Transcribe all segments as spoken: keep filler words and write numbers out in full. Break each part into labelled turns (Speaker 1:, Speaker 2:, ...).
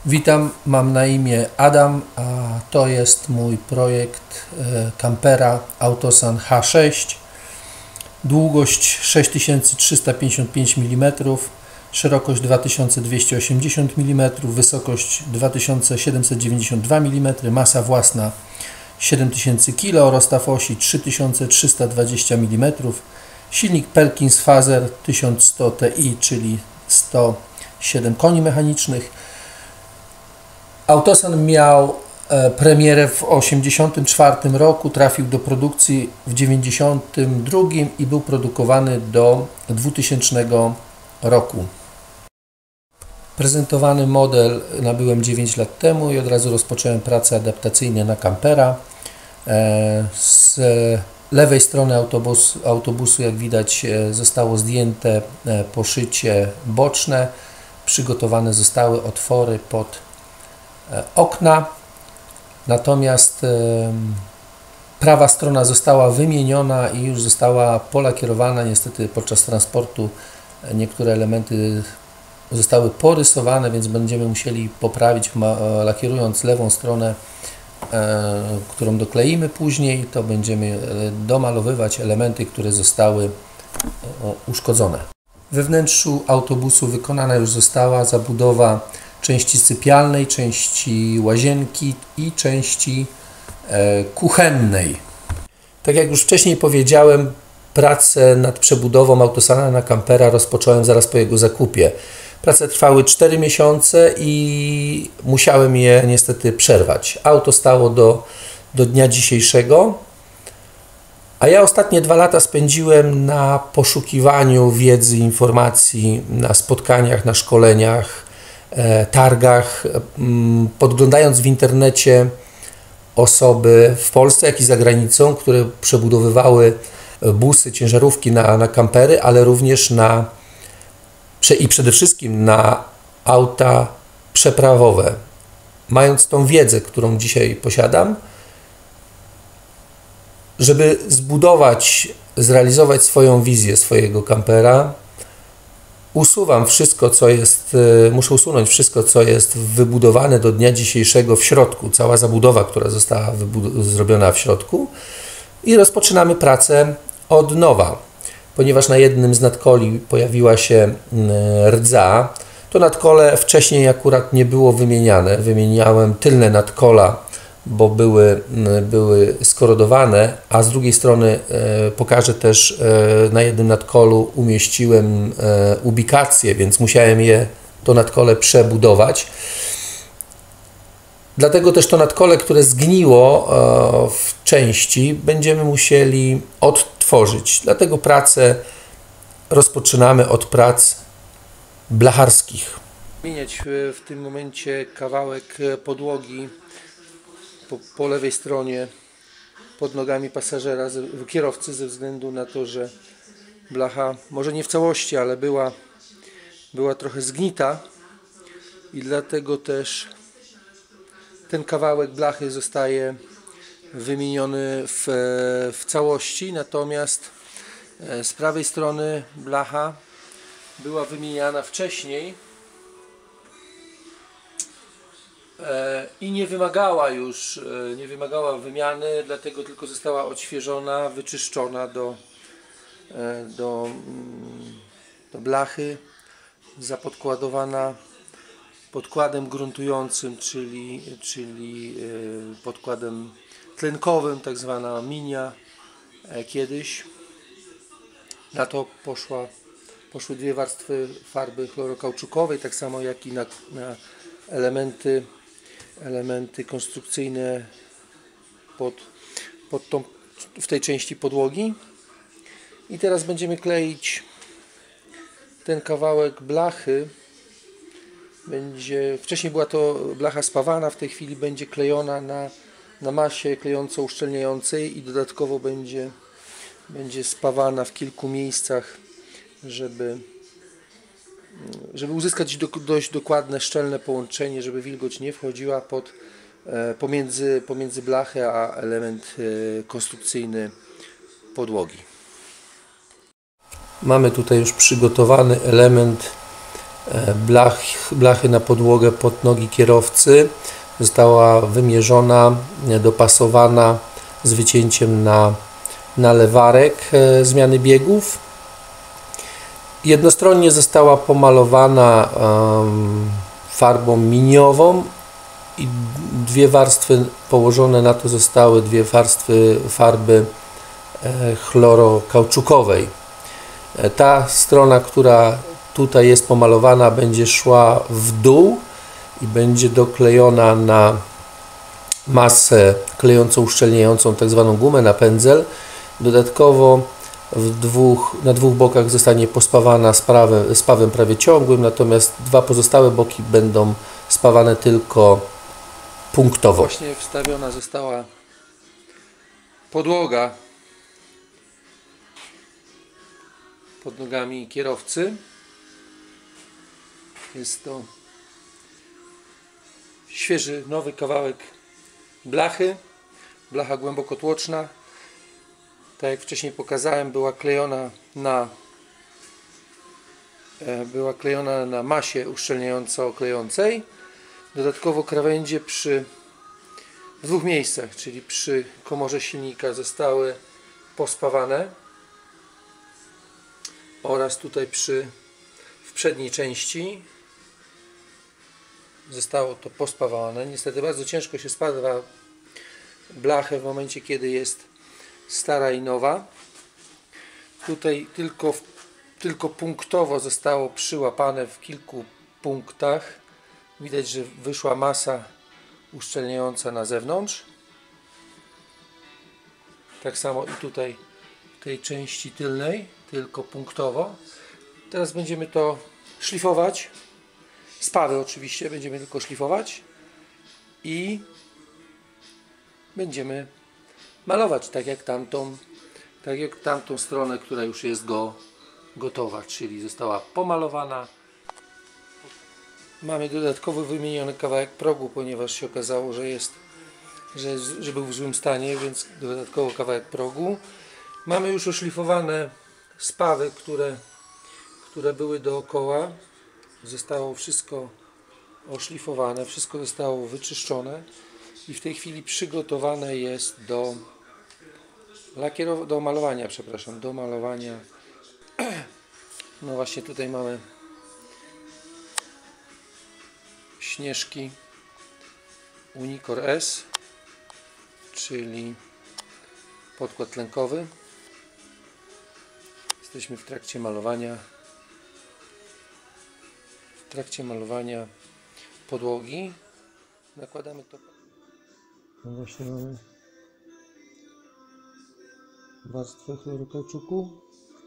Speaker 1: Witam, mam na imię Adam, a to jest mój projekt kampera Autosan H sześć. Długość sześć tysięcy trzysta pięćdziesiąt pięć milimetrów, szerokość dwa tysiące dwieście osiemdziesiąt milimetrów, wysokość dwa tysiące siedemset dziewięćdziesiąt dwa milimetry, masa własna siedem tysięcy kilogramów, rozstaw osi trzy tysiące trzysta dwadzieścia milimetrów, silnik Perkins Fazer tysiąc sto T I, czyli sto siedem koni mechanicznych. Autosan miał premierę w tysiąc dziewięćset osiemdziesiątym czwartym roku, trafił do produkcji w tysiąc dziewięćset dziewięćdziesiątym drugim i był produkowany do dwutysięcznego roku. Prezentowany model nabyłem dziewięć lat temu i od razu rozpocząłem prace adaptacyjne na kampera. Z lewej strony autobus, autobusu, jak widać, zostało zdjęte poszycie boczne. Przygotowane zostały otwory pod okna, natomiast prawa strona została wymieniona i już została polakierowana. Niestety podczas transportu niektóre elementy zostały porysowane, więc będziemy musieli poprawić, lakierując lewą stronę, którą dokleimy później, to będziemy domalowywać elementy, które zostały uszkodzone. We wnętrzu autobusu wykonana już została zabudowa części sypialnej, części łazienki i części e, kuchennej. Tak jak już wcześniej powiedziałem, pracę nad przebudową Autosana na kampera rozpocząłem zaraz po jego zakupie. Prace trwały cztery miesiące i musiałem je niestety przerwać. Auto stało do, do dnia dzisiejszego, a ja ostatnie dwa lata spędziłem na poszukiwaniu wiedzy, informacji, na spotkaniach, na szkoleniach, targach, podglądając w internecie osoby w Polsce, jak i za granicą, które przebudowywały busy, ciężarówki na, na kampery, ale również na i przede wszystkim na auta przeprawowe. Mając tą wiedzę, którą dzisiaj posiadam, żeby zbudować, zrealizować swoją wizję swojego kampera, usuwam wszystko, co jest, muszę usunąć wszystko, co jest wybudowane do dnia dzisiejszego w środku, cała zabudowa, która została zrobiona w środku, i rozpoczynamy pracę od nowa. Ponieważ na jednym z nadkoli pojawiła się rdza, to nadkole wcześniej akurat nie było wymieniane. Wymieniałem tylne nadkola, bo były, były skorodowane, a z drugiej strony e, pokażę też, e, na jednym nadkolu umieściłem e, ubikację, więc musiałem je, to nadkole, przebudować. Dlatego też to nadkole, które zgniło e, w części, będziemy musieli odtworzyć. Dlatego pracę rozpoczynamy od prac blacharskich. Zmieniać w tym momencie kawałek podłogi Po, po lewej stronie pod nogami pasażera, kierowcy, ze względu na to, że blacha może nie w całości, ale była, była trochę zgnita i dlatego też ten kawałek blachy zostaje wymieniony w, w całości, natomiast z prawej strony blacha była wymieniana wcześniej i nie wymagała już, nie wymagała wymiany, dlatego tylko została odświeżona, wyczyszczona do, do, do blachy, zapodkładowana podkładem gruntującym, czyli, czyli podkładem tlenkowym, tak zwana minia kiedyś. Na to poszła, poszły dwie warstwy farby chlorokauczukowej, tak samo jak i na, na elementy elementy konstrukcyjne pod, pod tą, w tej części podłogi. I teraz będziemy kleić ten kawałek blachy. Będzie, wcześniej była to blacha spawana, w tej chwili będzie klejona na, na masie klejąco-uszczelniającej i dodatkowo będzie, będzie spawana w kilku miejscach, żeby żeby uzyskać do, dość dokładne, szczelne połączenie, żeby wilgoć nie wchodziła pod, e, pomiędzy, pomiędzy blachę a element e, konstrukcyjny podłogi. Mamy tutaj już przygotowany element blach, blachy na podłogę pod nogi kierowcy. Została wymierzona, dopasowana z wycięciem na, na lewarek zmiany biegów. Jednostronnie została pomalowana um, farbą miniową i dwie warstwy położone na to zostały dwie warstwy farby e, chlorokauczukowej. E, ta strona, która tutaj jest pomalowana, będzie szła w dół i będzie doklejona na masę klejącą, uszczelniającą, tak zwaną gumę na pędzel. Dodatkowo w dwóch, na dwóch bokach zostanie pospawana sprawem, spawem prawie ciągłym, natomiast dwa pozostałe boki będą spawane tylko punktowo. Właśnie wstawiona została podłoga pod nogami kierowcy. Jest to świeży, nowy kawałek blachy. Blacha głębokotłoczna. Tak jak wcześniej pokazałem, była klejona na była klejona na masie uszczelniająco-klejącej. Dodatkowo krawędzie przy w dwóch miejscach, czyli przy komorze silnika, zostały pospawane oraz tutaj przy w przedniej części zostało to pospawane. Niestety bardzo ciężko się spada blachę w momencie, kiedy jest stara i nowa. Tutaj tylko, tylko punktowo zostało przyłapane w kilku punktach. Widać, że wyszła masa uszczelniająca na zewnątrz. Tak samo i tutaj w tej części tylnej, tylko punktowo. Teraz będziemy to szlifować. Spawy oczywiście będziemy tylko szlifować i będziemy malować tak jak tamtą, tak jak tamtą stronę, która już jest go, gotowa, czyli została pomalowana. Mamy dodatkowo wymieniony kawałek progu, ponieważ się okazało, że jest, że, że był w złym stanie, więc dodatkowo kawałek progu. Mamy już oszlifowane spawy, które, które były dookoła. Zostało wszystko oszlifowane, wszystko zostało wyczyszczone i w tej chwili przygotowane jest do lakierow- do malowania, przepraszam, do malowania. No właśnie tutaj mamy śnieżki Unicor S, czyli podkład tlenkowy. Jesteśmy w trakcie malowania w trakcie malowania podłogi. Nakładamy to. No właśnie mamy warstwę chlorokauczuku.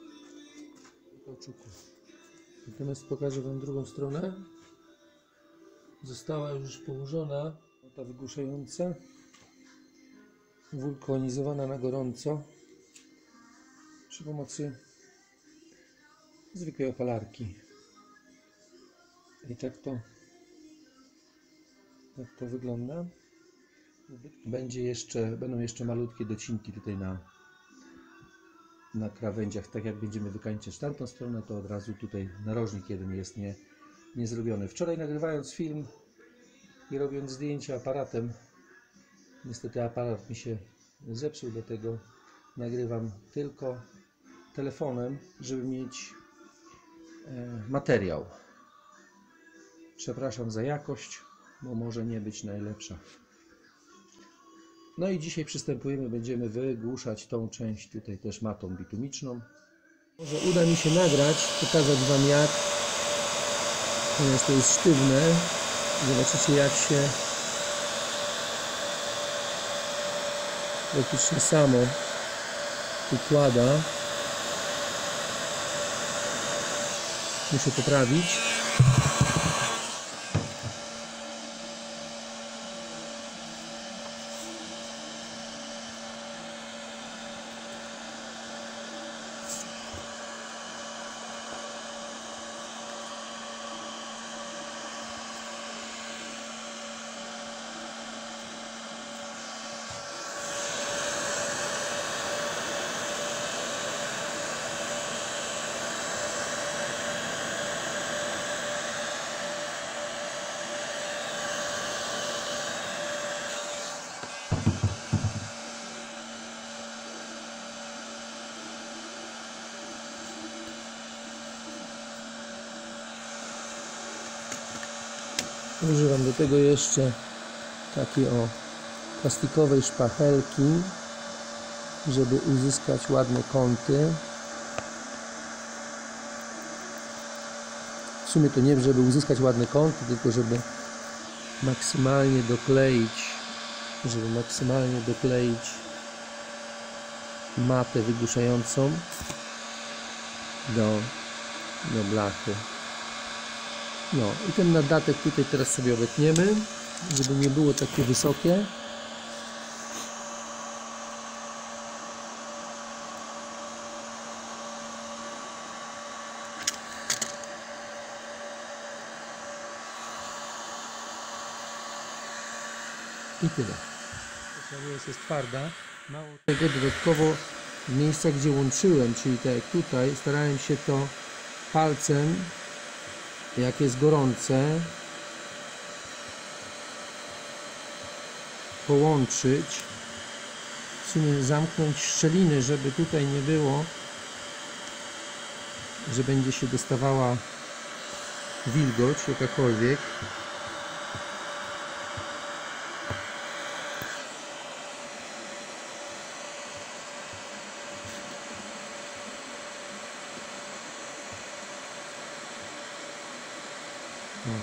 Speaker 1: Natomiast pokażę Wam drugą stronę. Została już położona ta wygłuszająca, wulkanizowana na gorąco przy pomocy zwykłej opalarki. I tak to, tak to wygląda. Będzie jeszcze, będą jeszcze malutkie docinki tutaj na, na krawędziach. Tak jak będziemy wykańczać tamtą stronę, to od razu tutaj narożnik jeden jest nie, nie zrobiony. Wczoraj nagrywając film i robiąc zdjęcia aparatem, niestety aparat mi się zepsuł, dlatego nagrywam tylko telefonem, żeby mieć e, materiał. Przepraszam za jakość, bo może nie być najlepsza. No i dzisiaj przystępujemy, będziemy wygłuszać tą część tutaj też matą bitumiczną. Może uda mi się nagrać, pokazać Wam jak, ponieważ to jest sztywne. Zobaczycie jak się praktycznie samo układa. Muszę poprawić. Używam do tego jeszcze takiej o plastikowej szpachelki, żeby uzyskać ładne kąty. W sumie to nie żeby uzyskać ładne kąty, tylko żeby maksymalnie dokleić, żeby maksymalnie dokleić matę wygłuszającą do, do blachy. No i ten nadatek tutaj teraz sobie obetniemy, żeby nie było takie wysokie. I tyle. Jest, jest twarda. Mało tego, dodatkowo w miejscach, gdzie łączyłem, czyli tak jak tutaj, starałem się to palcem, jak jest gorące, połączyć, w sumie zamknąć szczeliny, żeby tutaj nie było, że będzie się dostawała wilgoć jakakolwiek. No.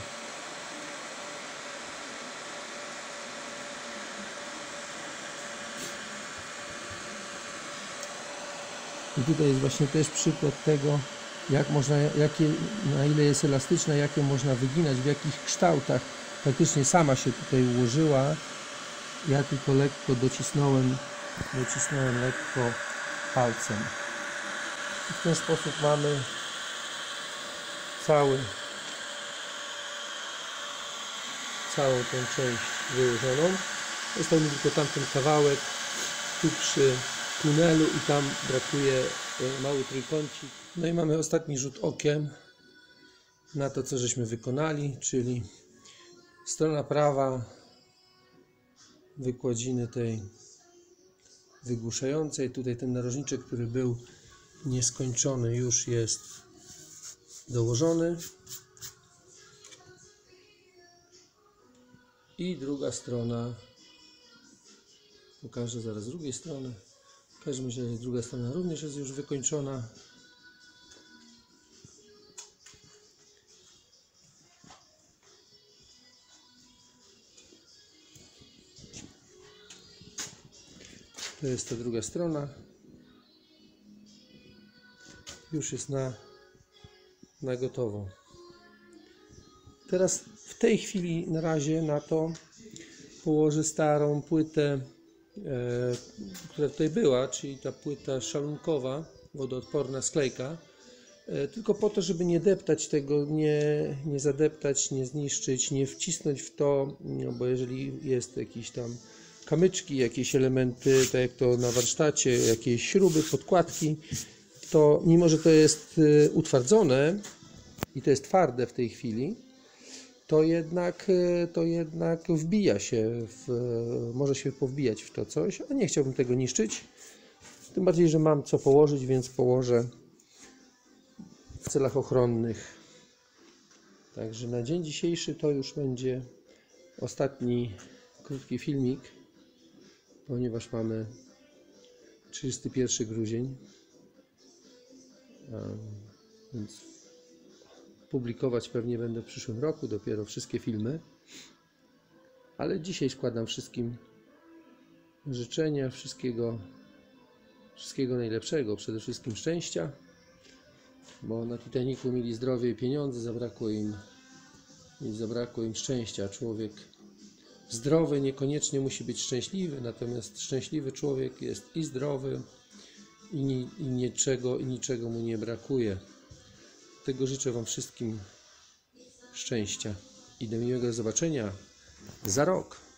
Speaker 1: I tutaj jest właśnie też przykład tego, jak można, jakie, na ile jest elastyczna, jakie można wyginać, w jakich kształtach. Praktycznie sama się tutaj ułożyła. Ja tylko lekko docisnąłem, docisnąłem lekko palcem. I w ten sposób mamy cały całą tę część wyłożoną. Został mi tylko tamten kawałek tu przy tunelu i tam brakuje mały trójkącik. No i mamy ostatni rzut okiem na to, co żeśmy wykonali, czyli strona prawa wykładziny tej wygłuszającej. Tutaj ten narożniczek, który był nieskończony, już jest dołożony. I druga strona, pokażę zaraz z drugiej strony. W każdym razie druga strona również jest już wykończona. To jest ta druga strona. Już jest na, na gotowo. Teraz w tej chwili na razie na to położę starą płytę, e, która tutaj była, czyli ta płyta szalunkowa, wodoodporna sklejka, e, tylko po to, żeby nie deptać tego, nie, nie zadeptać, nie zniszczyć, nie wcisnąć w to, no bo jeżeli jest jakieś tam kamyczki, jakieś elementy, tak jak to na warsztacie, jakieś śruby, podkładki, to mimo, że to jest utwardzone i to jest twarde w tej chwili, to jednak, to jednak wbija się, w, może się powbijać w to coś, a nie chciałbym tego niszczyć. Tym bardziej, że mam co położyć, więc położę w celach ochronnych. Także na dzień dzisiejszy to już będzie ostatni krótki filmik, ponieważ mamy trzydziesty pierwszy grudzień, więc publikować pewnie będę w przyszłym roku dopiero wszystkie filmy, ale dzisiaj składam wszystkim życzenia, wszystkiego, wszystkiego najlepszego, przede wszystkim szczęścia, bo na Titanicu mieli zdrowie i pieniądze, zabrakło im, zabrakło im szczęścia. Człowiek zdrowy niekoniecznie musi być szczęśliwy, natomiast szczęśliwy człowiek jest i zdrowy, i, ni, i, niczego, i niczego mu nie brakuje. Tego życzę Wam wszystkim szczęścia i do miłego zobaczenia za rok.